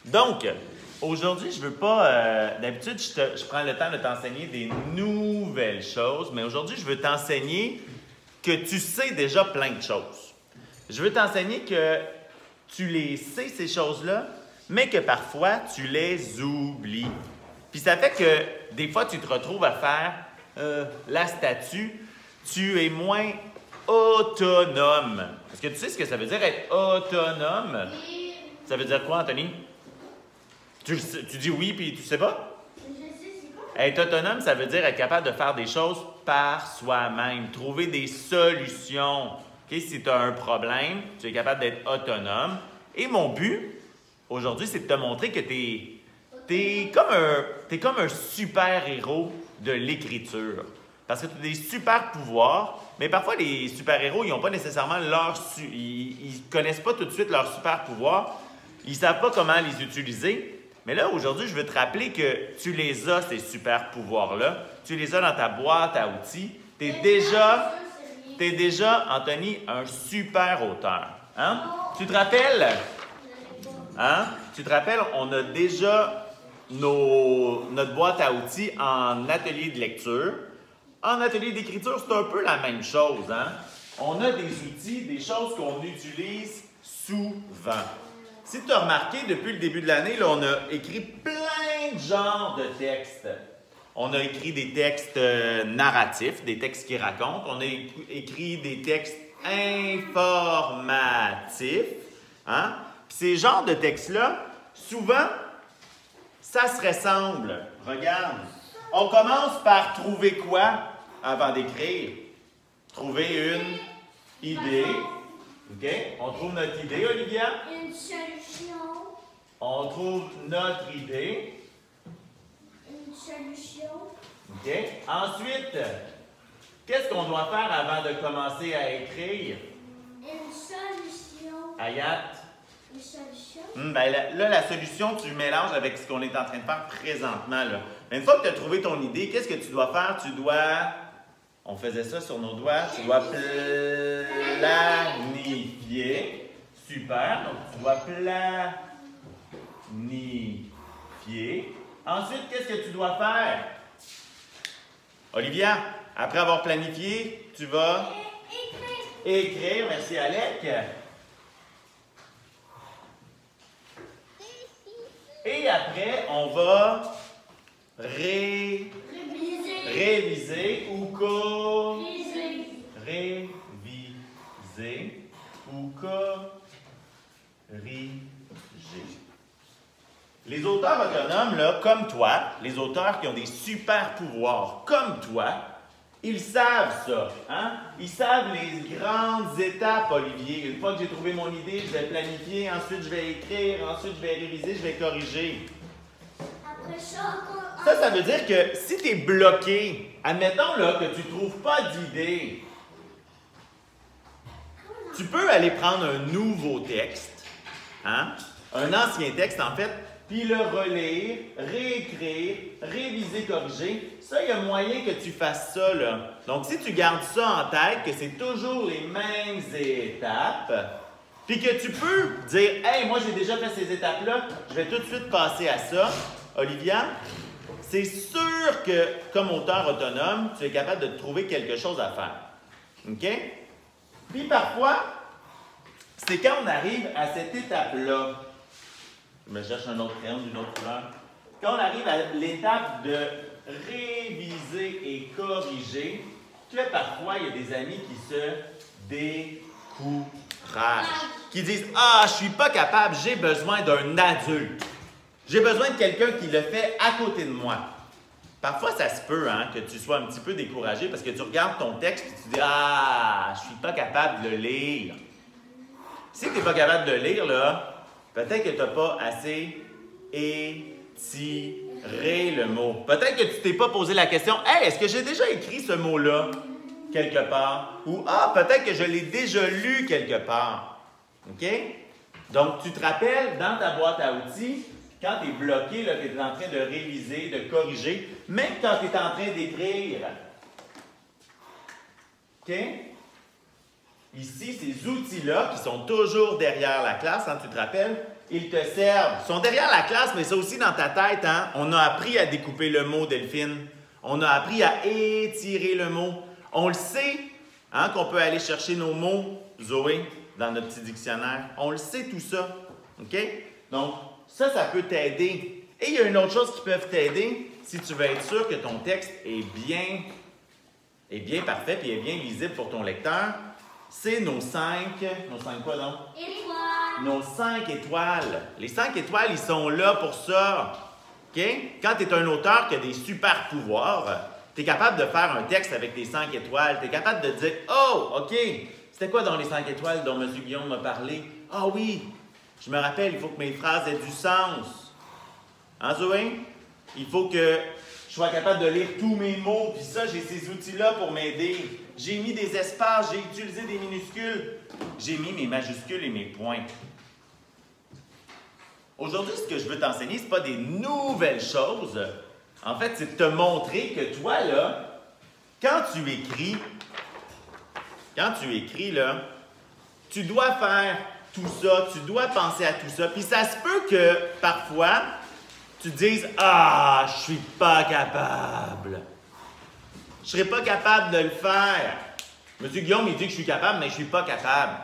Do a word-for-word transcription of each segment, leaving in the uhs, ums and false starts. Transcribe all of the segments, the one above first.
Donc, aujourd'hui, je veux pas... Euh, D'habitude, je, te, je prends le temps de t'enseigner des nouvelles choses, mais aujourd'hui, je veux t'enseigner que tu sais déjà plein de choses. Je veux t'enseigner que tu les sais, ces choses-là, mais que parfois, tu les oublies. Puis ça fait que des fois, tu te retrouves à faire euh, la statue. Tu es moins autonome. Est-ce que tu sais ce que ça veut dire être autonome? Oui. Ça veut dire quoi, Anthony? Tu, tu dis oui, puis tu sais pas? Je sais, c'est quoi? Être autonome, ça veut dire être capable de faire des choses par soi-même, trouver des solutions. Okay? Si tu as un problème, tu es capable d'être autonome. Et mon but, aujourd'hui, c'est de te montrer que tu es, comme un, t'es comme un super-héros de l'écriture. Parce que tu as des super pouvoirs, mais parfois les super-héros, ils n'ont pas nécessairement leur... Su ils ne connaissent pas tout de suite leurs super pouvoirs. Ils ne savent pas comment les utiliser. Mais là, aujourd'hui, je veux te rappeler que tu les as, ces super pouvoirs-là. Tu les as dans ta boîte à outils. Tu es déjà, t'es déjà, Anthony, un super auteur. Hein? Tu te rappelles? Hein? Tu te rappelles, on a déjà nos, notre boîte à outils en atelier de lecture. En atelier d'écriture, c'est un peu la même chose. Hein? On a des outils, des choses qu'on utilise souvent. Si tu as remarqué, depuis le début de l'année, on a écrit plein de genres de textes. On a écrit des textes euh, narratifs, des textes qui racontent. On a écrit des textes informatifs. Hein? Puis ces genres de textes-là, souvent, ça se ressemble. Regarde. On commence par trouver quoi avant d'écrire? Trouver une idée. OK? On trouve notre idée, Olivia? Une solution. On trouve notre idée. Une solution. OK? Ensuite, qu'est-ce qu'on doit faire avant de commencer à écrire? Une solution. Ayat? Une solution. Hum, ben là, là, la solution, tu mélanges avec ce qu'on est en train de faire présentement. Là. Mais une fois que tu as trouvé ton idée, qu'est-ce que tu dois faire? Tu dois... On faisait ça sur nos doigts. Tu dois planifier. Super. Donc, tu dois planifier. Ensuite, qu'est-ce que tu dois faire? Olivia, après avoir planifié, tu vas Écrire. écrire. Merci, Alec. Et après, on va ré... Réviser. réviser ou co... Réviser. réviser ou corriger. Les auteurs autonomes, là, comme toi, les auteurs qui ont des super pouvoirs comme toi, ils savent ça. Hein? Ils savent les grandes étapes, Olivier. Une fois que j'ai trouvé mon idée, je vais planifier, ensuite je vais écrire, ensuite je vais réviser, je vais corriger. Après ça, encore. Ça, ça veut dire que si tu es bloqué, admettons là, que tu ne trouves pas d'idée, tu peux aller prendre un nouveau texte, hein? Un ancien texte en fait, puis le relire, réécrire, réviser, corriger. Ça, il y a moyen que tu fasses ça, là. Donc, si tu gardes ça en tête, que c'est toujours les mêmes étapes, puis que tu peux dire « Hey, moi, j'ai déjà fait ces étapes-là, je vais tout de suite passer à ça. » Olivia, c'est sûr que, comme auteur autonome, tu es capable de trouver quelque chose à faire. OK? Puis parfois, c'est quand on arrive à cette étape-là. Je me cherche un autre crayon d'une autre couleur. Quand on arrive à l'étape de réviser et corriger, que parfois, il y a des amis qui se découragent. Qui disent « Ah, je suis pas capable, j'ai besoin d'un adulte. J'ai besoin de quelqu'un qui le fait à côté de moi. » Parfois, ça se peut hein, que tu sois un petit peu découragé parce que tu regardes ton texte et tu dis « Ah, je suis pas capable de le lire. » Si tu n'es pas capable de le lire, là, peut-être que tu n'as pas assez étiré le mot. Peut-être que tu t'es pas posé la question « Hey, est-ce que j'ai déjà écrit ce mot-là quelque part? » Ou « Ah, peut-être que je l'ai déjà lu quelque part. » OK? Donc, tu te rappelles, dans ta boîte à outils, quand tu es bloqué, que tu es en train de réviser, de corriger, même quand tu es en train d'écrire. OK? Ici, ces outils-là, qui sont toujours derrière la classe, hein, tu te rappelles, ils te servent. Ils sont derrière la classe, mais ça aussi dans ta tête, hein? On a appris à découper le mot, Delphine. On a appris à étirer le mot. On le sait, hein, qu'on peut aller chercher nos mots, Zoé, dans notre petit dictionnaire. On le sait tout ça. OK? Donc, ça, ça peut t'aider. Et il y a une autre chose qui peut t'aider si tu veux être sûr que ton texte est bien, est bien parfait et est bien lisible pour ton lecteur. C'est nos cinq, nos cinq quoi donc? Étoiles. Nos cinq étoiles. Les cinq étoiles, ils sont là pour ça. OK? Quand tu es un auteur qui a des super pouvoirs, tu es capable de faire un texte avec tes cinq étoiles. Tu es capable de dire « Oh, OK, c'était quoi dans les cinq étoiles dont M. Guillaume m'a parlé? Ah oui, je me rappelle, il faut que mes phrases aient du sens. » Hein, Zoé? Il faut que je sois capable de lire tous mes mots, puis ça, j'ai ces outils-là pour m'aider. J'ai mis des espaces, j'ai utilisé des minuscules, j'ai mis mes majuscules et mes points. Aujourd'hui, ce que je veux t'enseigner, ce n'est pas des nouvelles choses. En fait, c'est de te montrer que toi, là, quand tu écris, quand tu écris, là, tu dois faire tout ça, tu dois penser à tout ça. Puis ça se peut que, parfois, tu te dises « Ah, je suis pas capable. Je serai pas capable de le faire. » Monsieur Guillaume, il dit que je suis capable, mais je suis pas capable.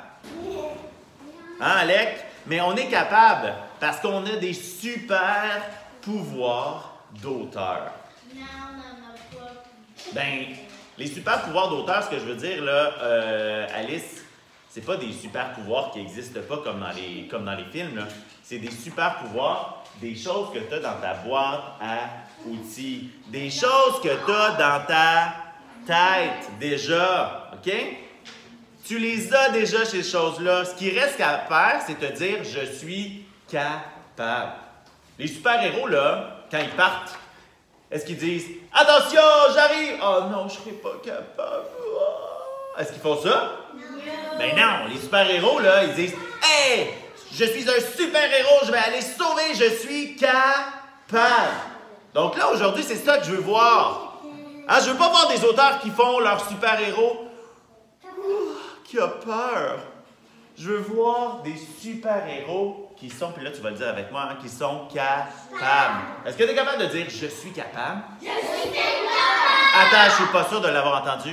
Hein, Alec? Mais on est capable parce qu'on a des super pouvoirs d'auteur. Non, non, non, pas. Ben, les super pouvoirs d'auteur, ce que je veux dire, là, euh, Alice, c'est pas des super pouvoirs qui n'existent pas comme dans les, comme dans les films, là. C'est des super pouvoirs, des choses que tu as dans ta boîte à outils. Des choses que tu as dans ta tête déjà, OK? Tu les as déjà, ces choses-là. Ce qui reste à faire, c'est te dire « Je suis capable ». Les super-héros, là, quand ils partent, est-ce qu'ils disent « Attention, j'arrive! »« Oh non, je ne serai pas capable. Oh. » Est-ce qu'ils font ça? Non. Ben non, les super-héros, là, ils disent « Hey, je suis un super-héros, je vais aller sauver, je suis capable. » Donc là, aujourd'hui, c'est ça que je veux voir. Hein, je veux pas voir des auteurs qui font leur super-héros qui a peur. Je veux voir des super-héros qui sont, puis là tu vas le dire avec moi, hein, qui sont capables. Est-ce que tu es capable de dire « Je suis capable » ? Je suis capable. Attends, je suis pas sûr de l'avoir entendu.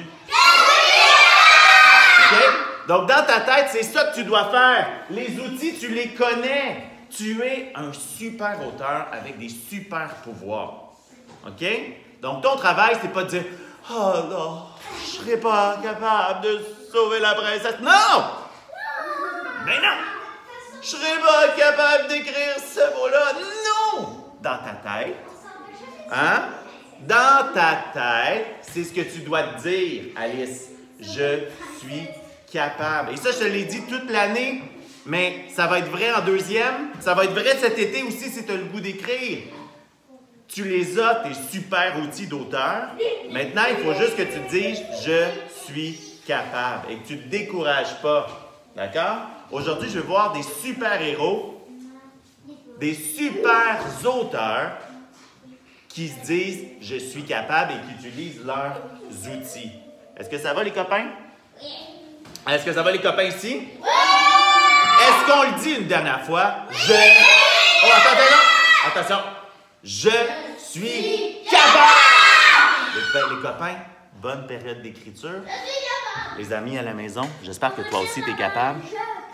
OK? Donc dans ta tête, c'est ça que tu dois faire. Les outils, tu les connais. Tu es un super auteur avec des super pouvoirs. OK? Donc ton travail, c'est pas de dire « Oh non, je serai pas capable de sauver la princesse. » Non! Mais non! Je serais pas capable d'écrire ce mot-là. Non! Dans ta tête, hein? Dans ta tête, c'est ce que tu dois te dire, Alice. Je suis capable. Et ça, je te l'ai dit toute l'année, mais ça va être vrai en deuxième. Ça va être vrai cet été aussi si tu as le goût d'écrire. Tu les as, tes super outils d'auteur. Maintenant, il faut juste que tu te dises « Je suis capable » et que tu ne te décourages pas. D'accord? Aujourd'hui, je vais voir des super-héros, des super auteurs qui se disent « Je suis capable » et qui utilisent leurs outils. Est-ce que ça va, les copains? Oui. Est-ce que ça va, les copains, ici? Oui! Est-ce qu'on le dit une dernière fois? Je... Oh, attends, attends, attention. Je suis capable! Les, les copains, bonne période d'écriture. Les amis à la maison, j'espère que toi aussi, tu es capable.